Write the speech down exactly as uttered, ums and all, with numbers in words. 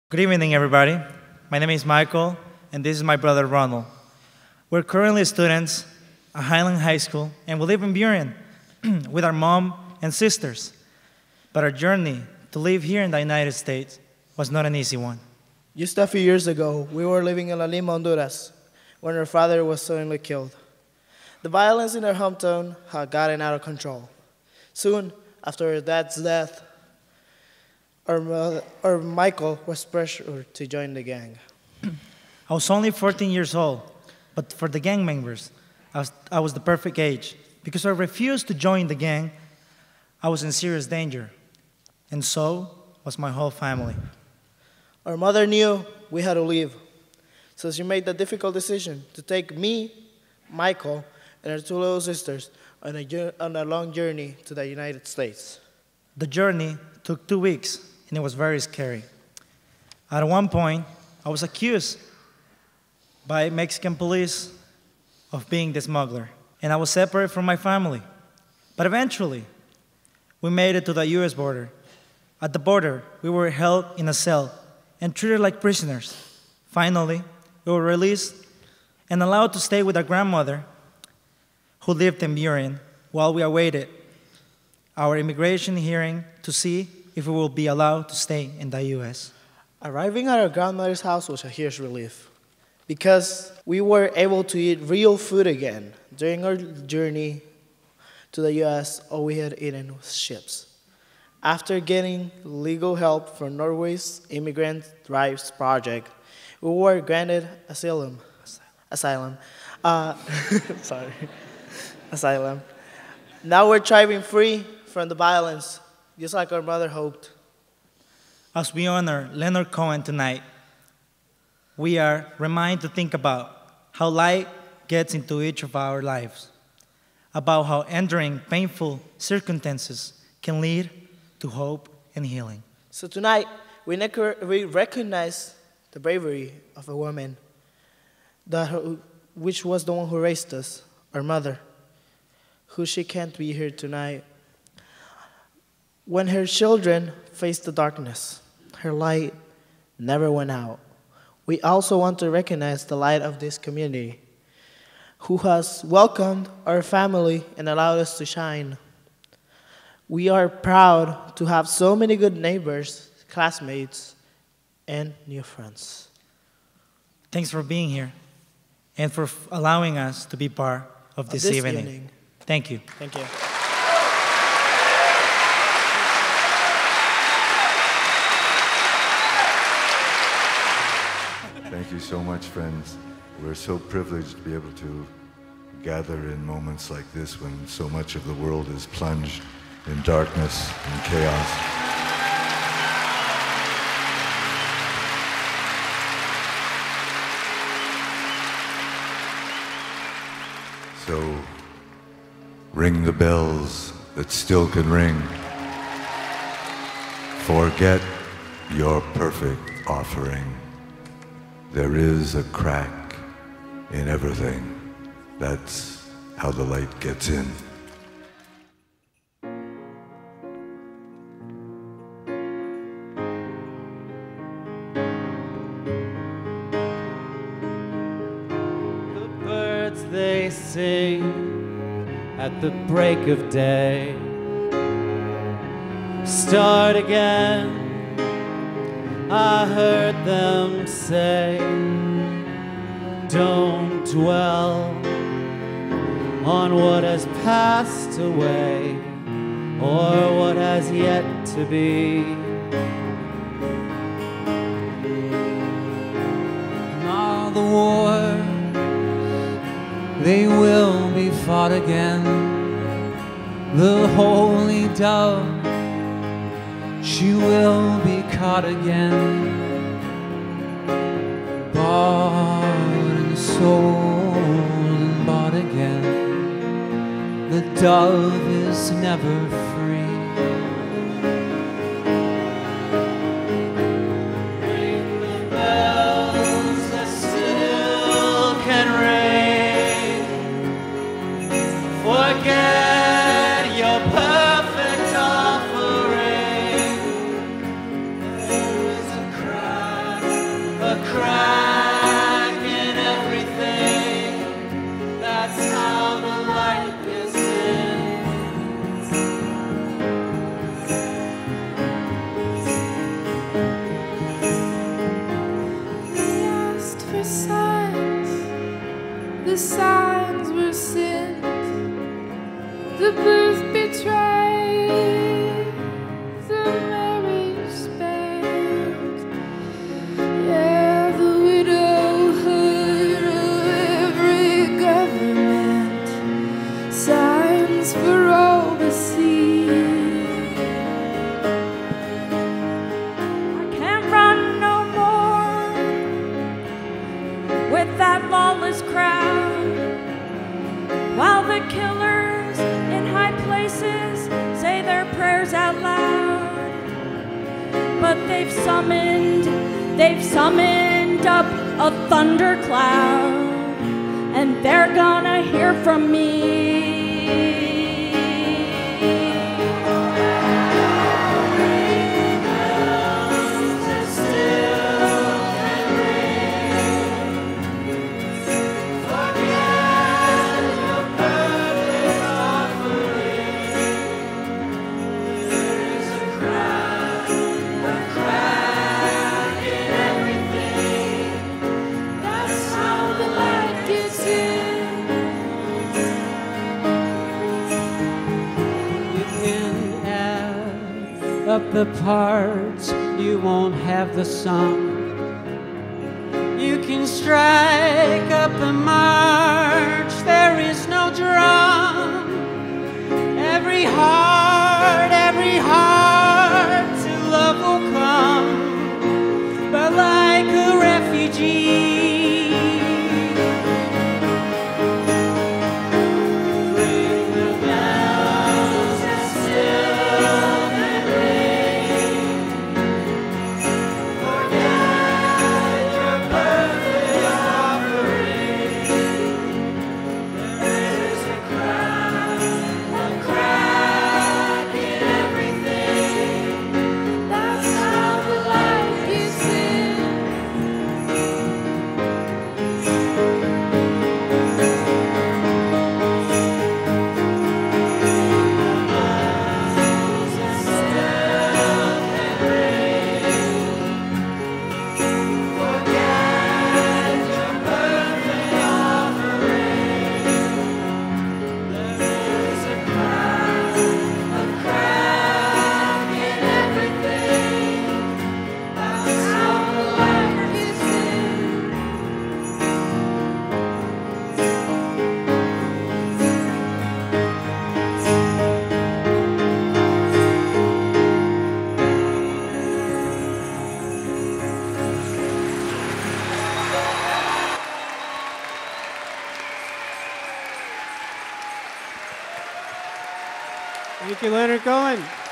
Good evening, everybody. My name is Maikol, and this is my brother Ronald. We're currently students at Highland High School, and we live in Burien with our mom and sisters. But our journey to live here in the United States was not an easy one. Just a few years ago, we were living in La Lima, Honduras, when our father was suddenly killed. The violence in our hometown had gotten out of control. Soon after our dad's death, Our, mother, our Michael was pressured to join the gang. I was only fourteen years old, but for the gang members, I was, I was the perfect age. Because I refused to join the gang, I was in serious danger. And so was my whole family. Our mother knew we had to leave, so she made the difficult decision to take me, Michael, and our two little sisters on a, on a long journey to the United States. The journey took two weeks. And it was very scary. At one point, I was accused by Mexican police of being the smuggler, and I was separated from my family. But eventually, we made it to the U S border. At the border, we were held in a cell and treated like prisoners. Finally, we were released and allowed to stay with our grandmother, who lived in Burien, while we awaited our immigration hearing to see if we will be allowed to stay in the U S. Arriving at our grandmother's house was a huge relief because we were able to eat real food again. During our journey to the U S, all we had eaten was chips. After getting legal help from Northwest Immigrant Rights Project, we were granted asylum. Asylum. Uh, sorry. Asylum. Now we're thriving free from the violence, just like our mother hoped. As we honor Leonard Cohen tonight, we are reminded to think about how light gets into each of our lives, about how enduring painful circumstances can lead to hope and healing. So tonight, we, we recognize the bravery of a woman, that, which was the one who raised us, our mother, who she can't be here tonight. When her children faced the darkness, her light never went out. We also want to recognize the light of this community, who has welcomed our family and allowed us to shine. We are proud to have so many good neighbors, classmates, and new friends. Thanks for being here and for allowing us to be part of this, of this evening. evening. Thank you. Thank you. Thank you so much, friends. We're so privileged to be able to gather in moments like this when so much of the world is plunged in darkness and chaos. So, ring the bells that still can ring. Forget your perfect offering. There is a crack in everything. That's how the light gets in. The birds they sing at the break of day. Start again. I heard them say, don't dwell on what has passed away or what has yet to be. And all the wars, they will be fought again. The holy dove, she will be caught again, bought and sold and bought again. The dove is never free. Ring the bells that still can ring. Forget your perfect offering. There is a cry a crack in everything. That's how the light gets in. They asked for signs, the signs were sent. The booth betrayed, the marriage spent. Yeah, the widowhood of every government, signs for all to see. I can't run no more with that lawless crowd, while the killers in high places say their prayers out loud. But they've summoned, they've summoned up a thundercloud, and they're gonna hear from me. Up the parts you won't have the sum. You can strike up a march, there is no drum. Every heart, every heart to love will come, but like a refugee. Thank you, Leonard Cohen.